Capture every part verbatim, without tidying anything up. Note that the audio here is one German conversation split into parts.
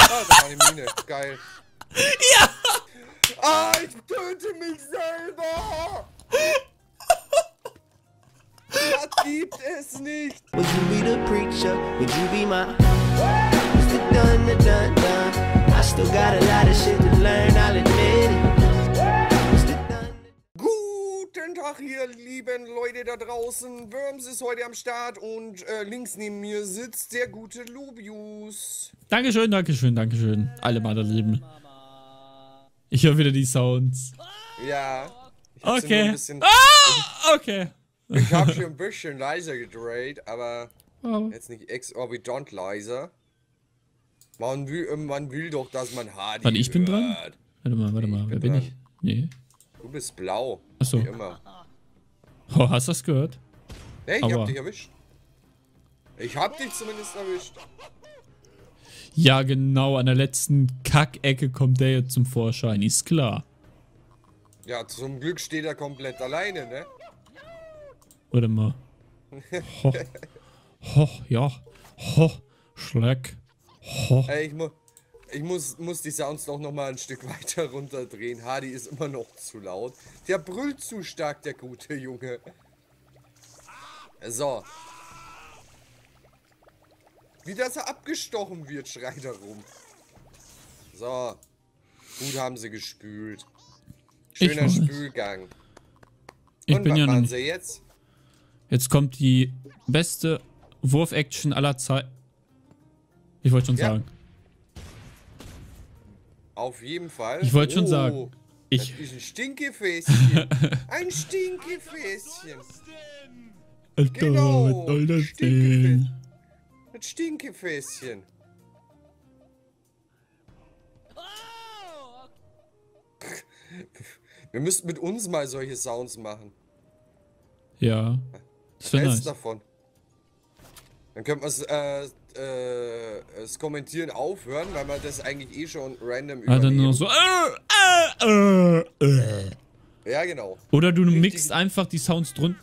Ah, da war die Mine. Geil. Ja! Ah, ich töte mich selber! Das gibt es nicht! Would you be the preacher? Would you be my Mister Dun, dun, dun, dun. I still got a lot of shit to learn, I'll admit it. Mister Dun. Guten Tag, ihr lieben Leute da draußen. Worms ist heute am Start und äh, links neben mir sitzt der gute Lubius. Dankeschön, Dankeschön, Dankeschön. Alle meine Lieben. Ich höre wieder die Sounds. Ja. Ich hab sie nur Okay. ein bisschen, Ah, okay. ich habe sie ein bisschen leiser gedreht, aber Oh. jetzt nicht exorbitant leiser. Man will, man will doch, dass man Hardy Warte, ich bin hört. dran? Warte mal, warte Nee, mal. ich Wer bin bin dran. ich? Nee. Du bist blau. Ach so. Wie immer. Oh, hast du das gehört? Nee, ich Aber- hab dich erwischt. Ich hab dich zumindest erwischt. Ja, genau. An der letzten Kackecke kommt der jetzt zum Vorschein. Ist klar. Ja, zum Glück steht er komplett alleine, ne? Warte mal. Ho. Ho, ja. Ho. Schleck. Ho. Ey, ich, mu ich muss, muss die Sounds doch noch mal ein Stück weiter runterdrehen. Hardy ist immer noch zu laut. Der brüllt zu stark, der gute Junge. So. Wie dass er abgestochen wird, schreit er rum. So. Gut haben sie gespült. Ich Schöner weiß. Spülgang. Ich Und bin was ja noch machen nicht. sie jetzt? Jetzt kommt die beste Wurf-Action aller Zeiten. Ich wollte schon Ja. sagen. Auf jeden Fall. Ich wollte schon Oh, sagen. Ich. Das ist ein Stinkefäßchen. Ein Stinkefäßchen. Alter, Genau, was soll das Stinkefäß. denn? Ein Stinkefäßchen. Wir müssten mit uns mal solche Sounds machen. Ja. Das Was wäre hältst du nice. davon? Dann könnte man es äh, äh, das Kommentieren aufhören, weil man das eigentlich eh schon random Ah, dann übernehmen. nur so. Äh, äh, äh, äh. Ja, genau. Oder du Richtig. mixt einfach die Sounds drunter.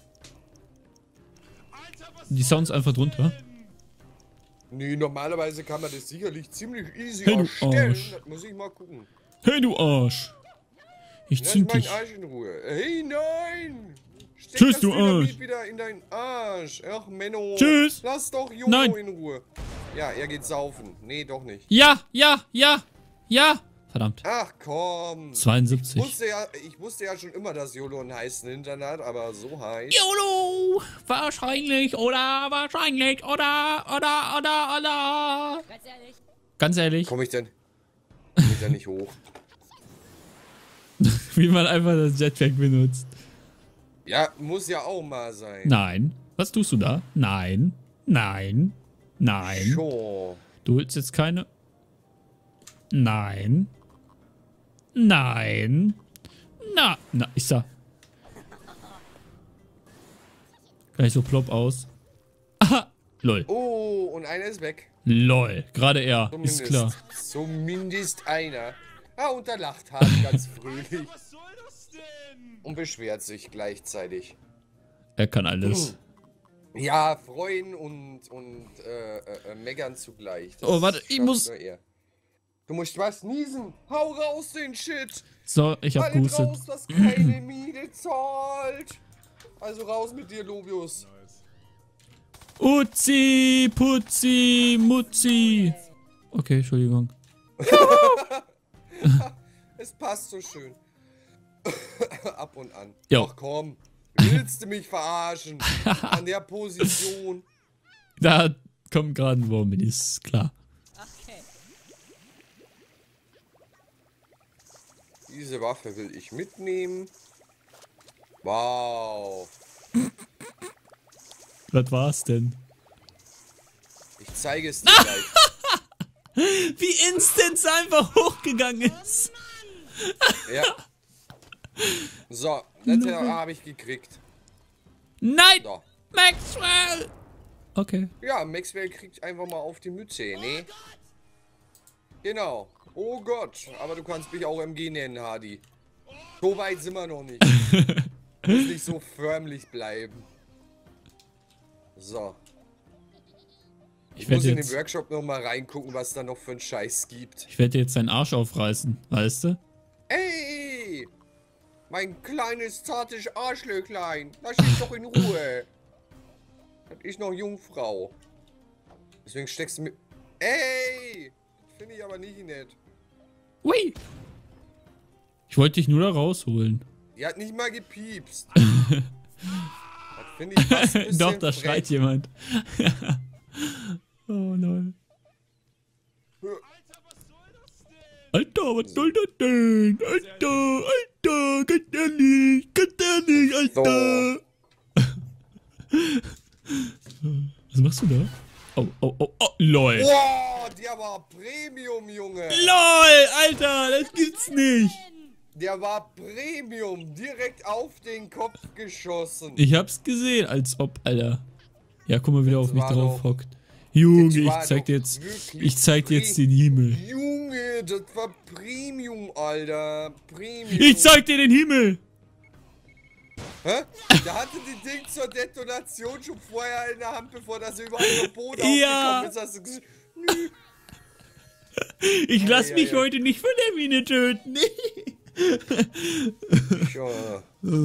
Die Sounds einfach drunter. Nee, normalerweise kann man das sicherlich ziemlich easy Hey, du erstellen. Arsch. Das muss ich mal gucken. Hey, du Arsch. Ich Lass zünd meinen dich. Arsch in Ruhe. Hey, nein! Steck Tschüss, das du Dynamit Arsch. wieder in deinen Arsch. Ach, Menno. Tschüss. Lass doch Jono Nein. in Ruhe. Ja, er geht saufen. Nee, doch nicht. Ja, ja, ja, ja. Verdammt. Ach, komm. Ich zweiundsiebzig. wusste, ja, ich wusste ja schon immer, dass YOLO einen heißen Hintern hat, aber so heiß. YOLO! Wahrscheinlich oder wahrscheinlich oder oder oder oder. Ganz ehrlich, Ganz ehrlich, Komm ich denn? Komm ich da nicht hoch? wie man einfach das Jetpack benutzt. Ja, muss ja auch mal sein. Nein. Was tust du da? Nein. Nein. Nein. Schon. Du willst jetzt keine. Nein. Nein. Na, na, ich sag. Gleich so plopp aus. Aha. Lol. Oh, und einer ist weg. Lol. Gerade er. Zumindest. Ist klar. Zumindest einer. Ah, und da lacht Hardy ganz fröhlich. was soll das denn? Und beschwert sich gleichzeitig. Er kann alles. Ja, freuen und, und äh, äh, äh, meckern zugleich. Das Oh, warte, ich schafft muss- nur er. Du musst was niesen. Hau raus den Shit. So, ich hab Alle gehustet. raus, dass keine Miete zahlt. Also raus mit dir, Lobius. Uzi, Putzi, Mutzi. Okay, Entschuldigung. Es passt so schön. Ab und an. Jo. Ach komm. Willst du mich verarschen? An der Position. Da kommt gerade ein Wurm, ist klar. Okay. Diese Waffe will ich mitnehmen. Wow. Was war's denn? Ich zeige es dir gleich. Wie instant es einfach hochgegangen ist. Ja. So, das habe ich gekriegt. Nein! So. Maxwell! Okay. Ja, Maxwell kriegt einfach mal auf die Mütze, ne? Genau. Oh Gott, aber du kannst mich auch M G nennen, Hardy. So weit sind wir noch nicht. Muss nicht so förmlich bleiben. So. Ich Ich muss werde in den jetzt, Workshop noch mal reingucken, was da noch für einen Scheiß gibt. ich werde jetzt seinen Arsch aufreißen, weißt du? Ey! Mein kleines, zartes Arschlöchlein. Lass mich doch in Ruhe. Das ist noch Jungfrau. Deswegen steckst du mit... Ey! Finde ich aber nicht nett. Ui! Ich wollte dich nur da rausholen. Die hat nicht mal gepiepst. Das finde ich fast ein bisschen Doch, da frech. schreit jemand. Oh lol. Alter, was soll das denn? Alter, Alter, kann der nicht, kann der nicht, Alter. Was machst du da? Oh, oh, oh, oh, lol. Boah, der war Premium, Junge. LOL, Alter, das gibt's nicht. Der war Premium. Direkt auf den Kopf geschossen. Ich hab's gesehen, als ob, Alter. Ja, guck mal, wie er auf mich war drauf doch- hockt. Junge, das ich war zeig dir doch jetzt, wirklich ich zeig dir jetzt Pre- den Himmel. Junge, das war Premium, Alter. Premium. Ich zeig dir den Himmel. Hä? Der hatte die Ding zur Detonation schon vorher in der Hand, bevor das überhaupt auf Boden Ja. aufgekommen ist. Hast du gesagt, nö. Ich lass ja, mich ja. heute nicht von der Mine töten. Ja.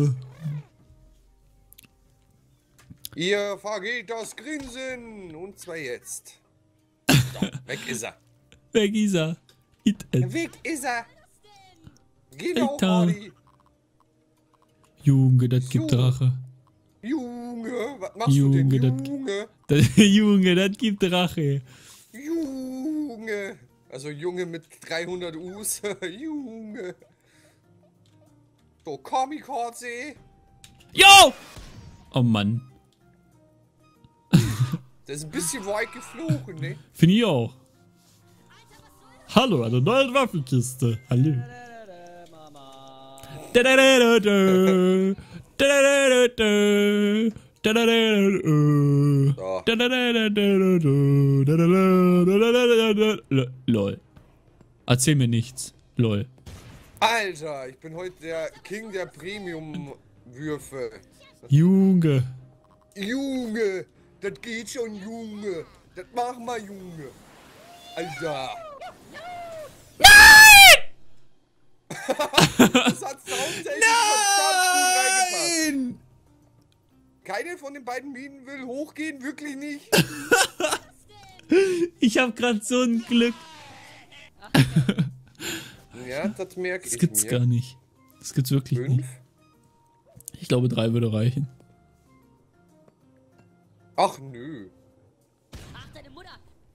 Ihr vergeht das Grinsen. Und zwar jetzt. So, weg ist er. Weg ist er. It, äh, Weg ist er. Genau, Alter. Hardy. Junge, das gibt So. Drache. Junge, was machst Junge, du das- denn, Junge? Das, Junge, das gibt Drache. Junge. Also Junge mit dreihundert U's. Junge. So, Kamikaze. Jo! Oh Mann. Das ist ein bisschen weit geflogen, ne? Finde ich auch. Hallo, eine neue Waffenkiste. Hallo. Da-da-da-da-da. Da-da-da-da-da. Da-da-da-da-da. So. Da-da-da-da-da. Lol. Erzähl mir nichts. Lol. Alter, ich bin heute der King der Premium-Würfe. Junge. Junge, das geht schon, Junge. Das mach mal, Junge. Alter. Nein! Das hat soundtechnisch verdammt gut reingepasst. Keine von den beiden Minen will hochgehen, wirklich nicht. Ich hab grad so ein Glück. Ja, das merke ich Das gibt's mir. gar nicht. Das gibt's wirklich Fünf. nicht. Ich glaube, drei würde reichen. Ach nö. Ach, deine Mutter.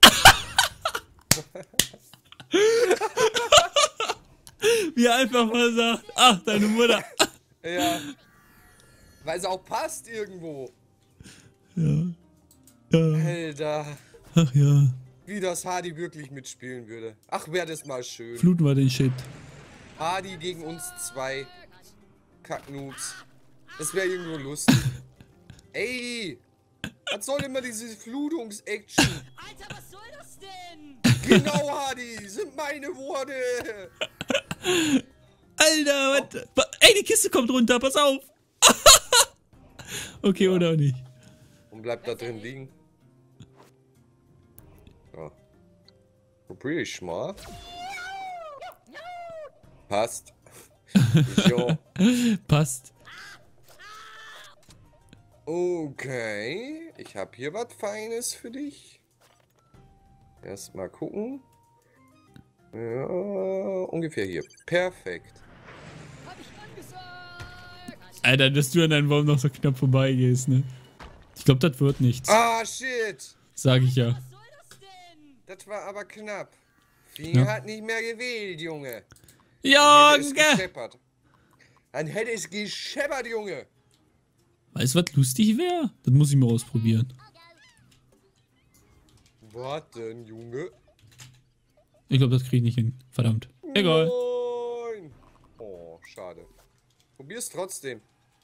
Wie er einfach mal sagt, ach, deine Mutter. Ja. Weil es auch passt irgendwo. Ja. Ja. Alter. Ach ja. Wie das Hardy wirklich mitspielen würde. Ach, wäre das mal schön. Fluten wir den Shit. Hardy gegen uns zwei Kacknoobs. Das wäre irgendwo lustig. Ey! Was soll immer diese Flutungs-Action? Alter, was soll das denn? Genau, Hardy! Sind meine Worte! Alter, was? wa- Ey, die Kiste kommt runter, pass auf. Okay, oder auch nicht. Und bleibt da drin liegen. Ja. Probier ich mal. Passt. Jo. Passt. Okay. Ich habe hier was Feines für dich. Erstmal gucken. Ja, ungefähr hier. Perfekt. Hab ich angesagt. Alter, dass du an deinem Baum noch so knapp vorbeigehst, ne? Ich glaube, das wird nichts. Ah, shit! Sag ich ja. Was soll das denn? Das war aber knapp. Finger Ja. hat nicht mehr gewählt, Junge. Hätte es Junge! gescheppert. Dann hätte es gescheppert, Junge. Weißt du, was lustig wäre? Das muss ich mal ausprobieren. Was denn, Junge? Ich glaube, das kriege ich nicht hin. Verdammt. Egal. Nein. Oh, schade. Probier's trotzdem.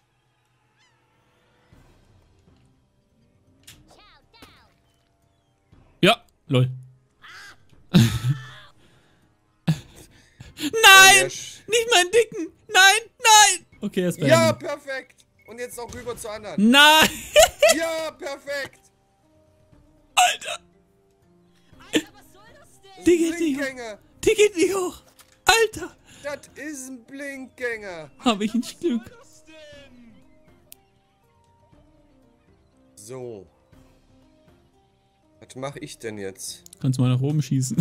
Ja, lol. Oh, Nein! der Sch- Nicht meinen Dicken! Nein! Nein! Okay, erst Ja, beenden. perfekt. Und jetzt auch rüber zu anderen. Nein! Ja, perfekt. Alter! Die geht nicht hoch. Blinkgänger. Die geht nicht hoch. Alter. Das ist ein Blinkgänger. Habe ich ein Glück. So. Was mache ich denn jetzt? Kannst mal nach oben schießen.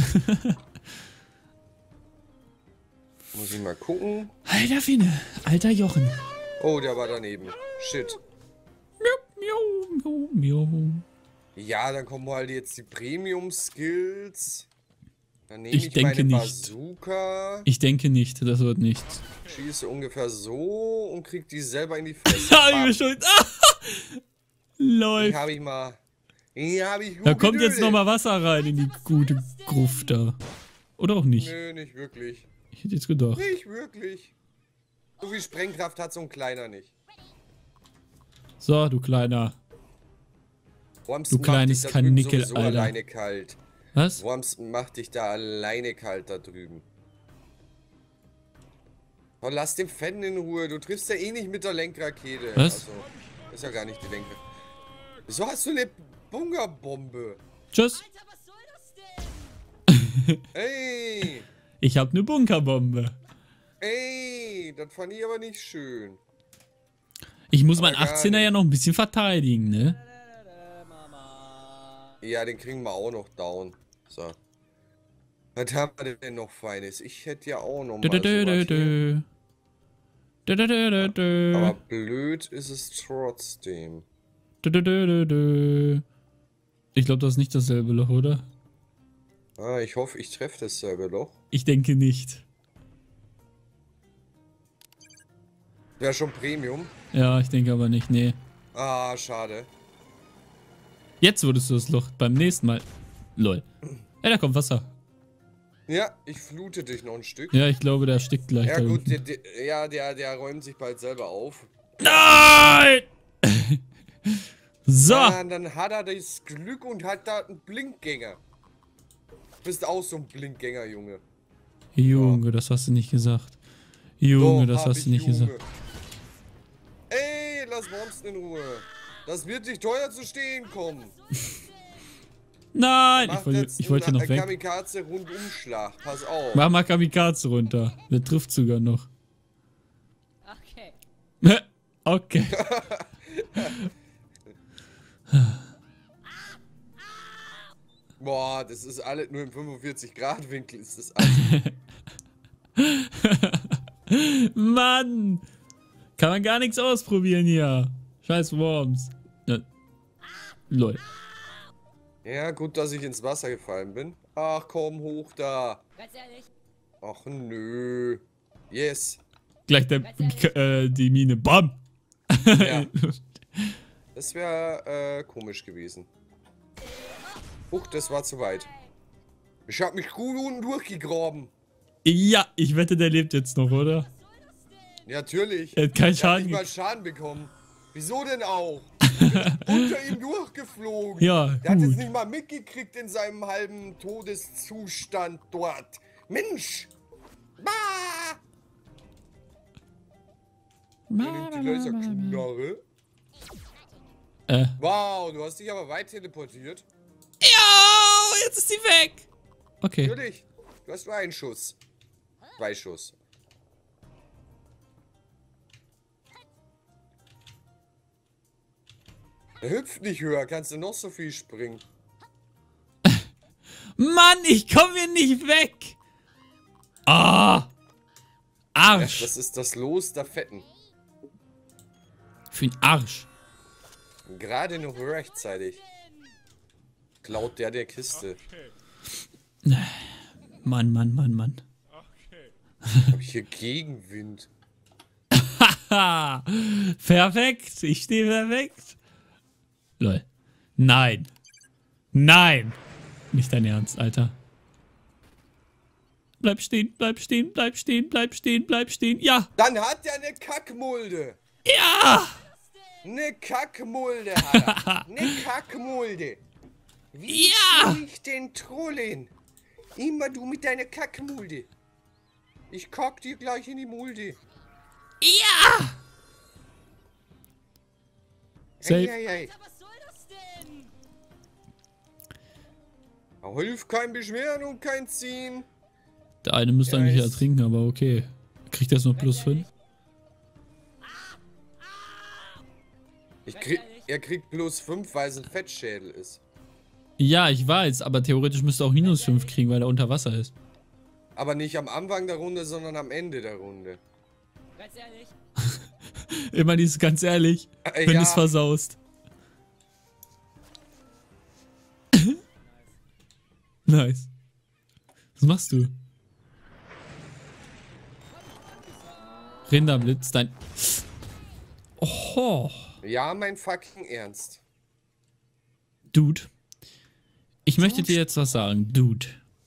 Muss ich mal gucken. Alter Finne. Alter Jochen. Oh, der war daneben. Shit. Miau, miau, miau, miau. Ja, dann kommen halt jetzt die Premium-Skills. Dann nehme Ich ich, denke meine nicht. Bazooka, Ich denke nicht, das wird nichts. schieße ungefähr so und krieg die selber in die Fresse. Hab ich Bam. mir schon. Ah, Die läuft. habe ich mal. Die habe ich gut Da kommt jetzt geduldet. nochmal Wasser rein in die gute Gruft da. Oder auch nicht. Nö, nicht wirklich. Ich hätte jetzt gedacht. Nicht wirklich. So viel Sprengkraft hat so ein kleiner nicht. So, du Kleiner. Worms Du macht kleines dich da drüben Kanickel, sowieso Alter. alleine kalt. Was? Worms macht dich da alleine kalt da drüben. Oh, lass den Fan in Ruhe. Du triffst ja eh nicht mit der Lenkrakete. Was? Also, ist ja gar nicht die Lenkrakete. Wieso hast du eine Bungerbombe? Tschüss. Alter, was soll das denn? Ey! Ich hab ne Bunkerbombe. Ey! Das fand ich aber nicht schön. Ich muss meinen Aber gar achtzehner ja nicht. noch ein bisschen verteidigen, ne? Ja, den kriegen wir auch noch down. So. Was haben wir denn noch Feines? Ich hätte ja auch noch mal Dö, dö, dö, sowas hier. dö. Dö, dö, dö, dö, dö. Aber blöd ist es trotzdem. Dö, dö, dö, dö, dö. Ich glaube, das ist nicht dasselbe Loch, oder? Ah, ich hoffe, ich treffe dasselbe Loch. Ich denke nicht. Wäre schon Premium. Ja, ich denke aber nicht, nee. Ah, schade. Jetzt wurdest du das Loch beim nächsten Mal. Lol. Ey, da kommt Wasser. Ja, ich flute dich noch ein Stück. Ja, ich glaube, der erstickt gleich Ja da gut, unten. der, der, ja, der, der räumt sich bald selber auf. Nein! So. Ja, dann hat er das Glück und hat da einen Blinkgänger. Du bist auch so ein Blinkgänger, Junge. Junge, das hast du nicht gesagt. Junge, Doch, das hab hast ich, du nicht Junge. gesagt. Ey, lass Worms in Ruhe. Das wird dich teuer zu stehen kommen. Nein! Mach Ich wollte, jetzt ich wollte einen noch weg. Kamikaze Rundumschlag. Pass auf. Mach mal Kamikaze runter. Der trifft sogar noch. Okay. Okay. Boah, das ist alles nur im fünfundvierzig Grad Winkel. Ist das alles. Mann! Kann man gar nichts ausprobieren hier. Scheiß Worms. Ja. Lol. Ja, gut, dass ich ins Wasser gefallen bin. Ach, komm hoch da. Ganz ehrlich. Ach, nö. Yes. Gleich der, äh, die Mine. Bam! Ja. Das wäre äh, komisch gewesen. Huch, das war zu weit. Ich hab mich gut unten durchgegraben. Ja, ich wette, der lebt jetzt noch, oder? Ja, natürlich. Er hat keinen Ich hab Schaden nicht mal gekriegt. Schaden bekommen. Wieso denn auch? Ich bin unter ihm durchgeflogen. Ja, Der hat es gut. nicht mal mitgekriegt in seinem halben Todeszustand dort. Mensch! Bah! Er nimmt die Laserknarre. Äh. Wow, du hast dich aber weit teleportiert. Ja, jetzt ist sie weg. Okay. Natürlich. Du hast nur einen Schuss. Zwei Schuss. Er hüpft nicht höher, kannst du noch so viel springen. Mann, ich komme hier nicht weg. Ah. Arsch. Das ist das Los der Fetten. Für den Arsch. Gerade noch rechtzeitig. Klaut der der Kiste. Mann, Mann, Mann, Mann. Hab ich hier Gegenwind. Ha! Perfekt. Ich stehe perfekt. Lol. Nein. Nein. Nicht dein Ernst, Alter. Bleib stehen, bleib stehen, bleib stehen, bleib stehen, bleib stehen. Ja. Dann hat er eine Kackmulde. Ja. Eine Kackmulde hat er. Eine Kackmulde. Wie Ja. soll ich denn trollen? Immer du mit deiner Kackmulde. Ich kack dir gleich in die Mulde. Ja. Safe. Ei, ei, ei. Alter, was soll das denn? Hilft kein Beschweren und kein Ziehen. Der eine müsste Ja, eigentlich ist- ertrinken, aber okay. Kriegt das noch plus fünf? Ich krieg, er kriegt plus fünf, weil es ein Fettschädel ist. Ja, ich weiß, aber theoretisch müsste er auch minus fünf kriegen, weil er unter Wasser ist. Aber nicht am Anfang der Runde, sondern am Ende der Runde. Ganz ehrlich. Immer dieses ganz ehrlich, Äh, wenn du ja. es versaust. Nice. Was machst du? Rinderblitz, dein... Oh, Ja, mein fucking Ernst. Dude. Ich möchte dir jetzt was sagen, Dude.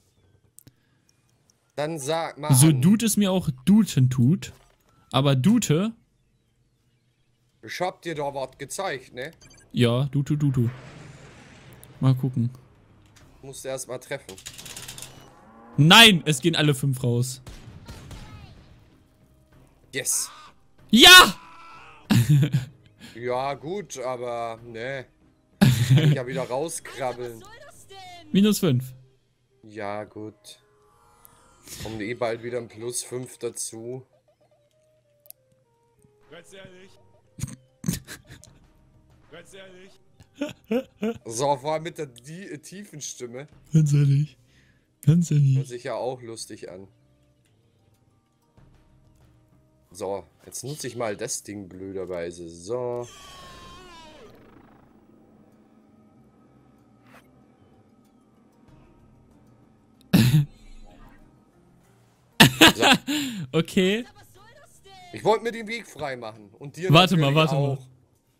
Dann sag mal So an. Dude es mir auch Duten tut, aber Dute, Ich hab dir da was gezeigt, ne? ja, Dutu, Dutu. Mal gucken. Musst du erst mal treffen. Nein, es gehen alle fünf raus. Yes. Ja! Ja, gut, aber ne. Kann ich ja wieder rauskrabbeln. Was soll das denn? Minus fünf. Ja, gut. Kommt eh bald wieder ein Plus fünf dazu. Ganz ehrlich. Ganz ehrlich. So, vor allem mit der die, äh, tiefen Stimme. Ganz ehrlich. Ganz Hört ehrlich. sich ja auch lustig an. So, jetzt nutze ich mal das Ding blöderweise. So. So. Okay. Was soll das denn? Ich wollte mir den Weg frei machen. Und dir Warte mal, natürlich warte mal. auch.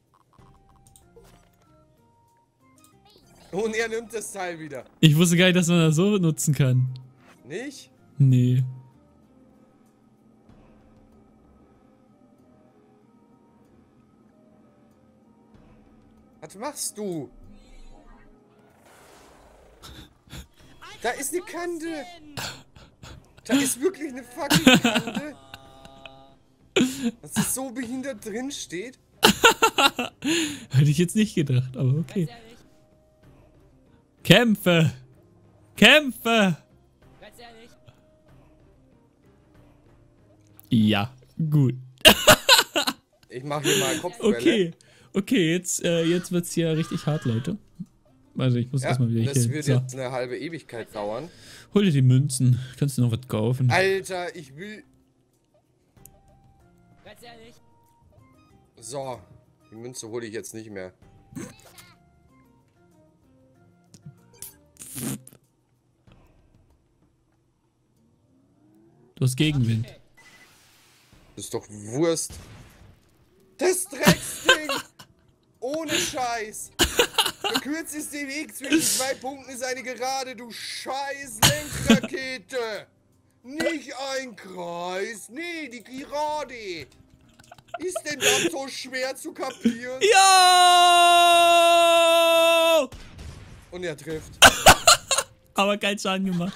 Und er nimmt das Teil wieder. Ich wusste gar nicht, dass man das so nutzen kann. Nicht? Nee. Was machst du? Da ist eine Kante. Da ist wirklich eine fucking Kante. Dass es so behindert drin steht. Hätte ich jetzt nicht gedacht, aber okay. Ganz ehrlich. Kämpfe! Kämpfe! Ganz ehrlich. Ja, gut. Ich mache hier mal Kopfwelle. Okay. Okay, jetzt, äh, jetzt wird's hier richtig hart, Leute. Also ich muss Ja, erstmal wieder das hier. wird So. jetzt eine halbe Ewigkeit dauern. Hol dir die Münzen. Kannst du noch was kaufen? Alter, ich will... Ganz ehrlich. So, die Münze hole ich jetzt nicht mehr. Du hast Gegenwind. Das ist doch Wurst. Das Drecksding! Ohne Scheiß! Der kürzeste Weg zwischen zwei Punkten ist eine Gerade, du scheiß Lenkrakete! Nicht ein Kreis, nee, die Gerade! Ist denn das so schwer zu kapieren? Ja! Und er trifft. Aber keinen Schaden gemacht.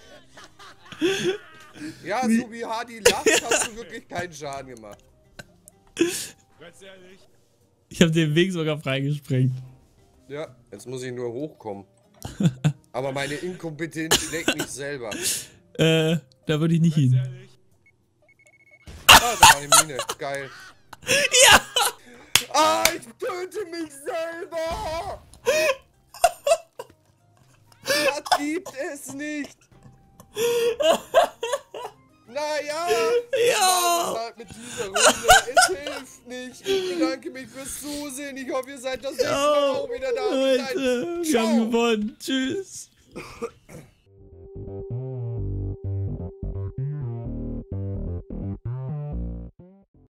Ja, so wie Hardy lacht, hast du wirklich keinen Schaden gemacht. Ganz ehrlich. Ich habe den Weg sogar freigesprengt. Ja, jetzt muss ich nur hochkommen. Aber meine Inkompetenz schlägt mich selber. Äh, da würde ich nicht hin. Ehrlich. Ah, da war eine Mine. Geil. Ja! Ah, ich töte mich selber! Das gibt es nicht! Naja, Ja! was halt mit dieser Runde. Es hilft nicht. Ich bedanke mich fürs Zusehen. Ich hoffe, ihr seid das nächste Mal auch wieder da. Bis dahin. Leute, wir Ciao. haben gewonnen. Tschüss.